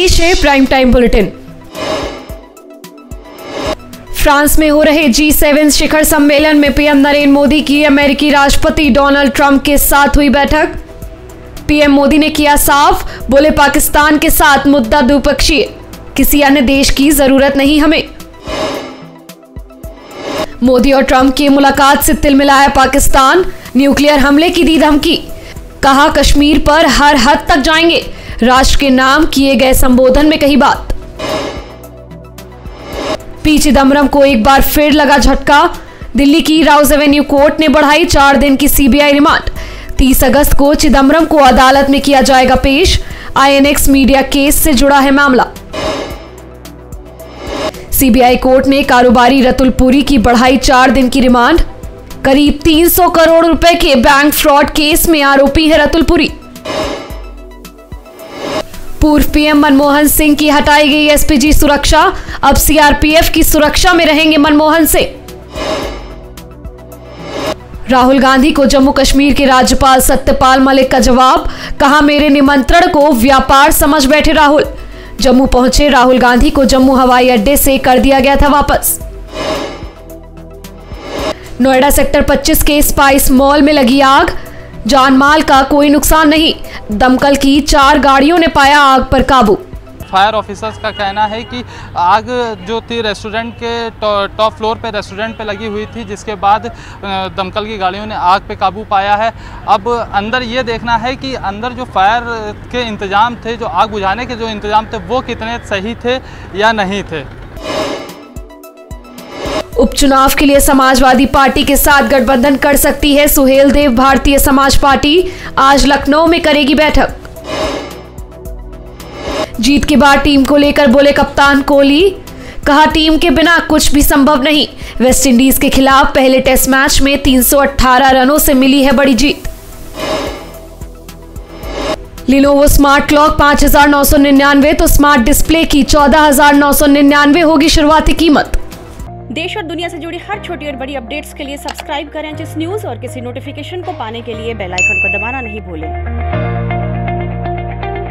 पेश है prime time bulletin. France में हो रहे G7 शिखर सम्मेलन में पीएम नरेंद्र मोदी की अमेरिकी राष्ट्रपति डोनाल्ड ट्रंप के साथ हुई बैठक। पीएम मोदी ने किया साफ, बोले पाकिस्तान के साथ मुद्दा द्विपक्षीय, किसी अन्य देश की जरूरत नहीं हमें। मोदी और ट्रंप की मुलाकात से तिलमिलाया पाकिस्तान, न्यूक्लियर हमले की दी धमकी, कहा कश्मीर पर हर हद तक जाएंगे, राष्ट्र के नाम किए गए संबोधन में कही बात। पी चिदम्बरम को एक बार फिर लगा झटका, दिल्ली की राउज एवेन्यू कोर्ट ने बढ़ाई 4 दिन की सीबीआई रिमांड। 30 अगस्त को चिदम्बरम को अदालत में किया जाएगा पेश, INX मीडिया केस से जुड़ा है मामला। सीबीआई कोर्ट ने कारोबारी रतुल पुरी की बढ़ाई 4 दिन की रिमांड। करीब 300 करोड़ रुपए के बैंक फ्रॉड केस में आरोपी है रतुल पुरी। पूर्व पीएम मनमोहन सिंह की हटाई गई एसपीजी सुरक्षा, अब सीआरपीएफ की सुरक्षा में रहेंगे मनमोहन सिंह। राहुल गांधी को जम्मू कश्मीर के राज्यपाल सत्यपाल मलिक का जवाब, कहा मेरे निमंत्रण को व्यापार समझ बैठे राहुल। जम्मू पहुंचे राहुल गांधी को जम्मू हवाई अड्डे से कर दिया गया था वापस। नोएडा सेक्टर 25 के स्पाइस मॉल में लगी आग, जान माल का कोई नुकसान नहीं, दमकल की 4 गाड़ियों ने पाया आग पर काबू। फायर ऑफिसर्स का कहना है कि आग जो थी रेस्टोरेंट के टॉप फ्लोर पे रेस्टोरेंट पे लगी हुई थी, जिसके बाद दमकल की गाड़ियों ने आग पे काबू पाया है। अब अंदर ये देखना है कि अंदर जो फायर के इंतजाम थे, जो आग बुझाने के जो इंतजाम थे, वो कितने सही थे या नहीं थे। उपचुनाव के लिए समाजवादी पार्टी के साथ गठबंधन कर सकती है सुहेल देव। भारतीय समाज पार्टी आज लखनऊ में करेगी बैठक। जीत के बाद टीम को लेकर बोले कप्तान कोहली, कहा टीम के बिना कुछ भी संभव नहीं। वेस्टइंडीज के खिलाफ पहले टेस्ट मैच में 318 रनों से मिली है बड़ी जीत। लिनोवो स्मार्ट क्लॉक 5,999 तो स्मार्ट डिस्प्ले की 14,999 होगी शुरुआती कीमत। देश और दुनिया से जुड़ी हर छोटी और बड़ी अपडेट्स के लिए सब्सक्राइब करें जिस न्यूज और किसी नोटिफिकेशन को पाने के लिए बेल आइकन को दबाना नहीं भूलें।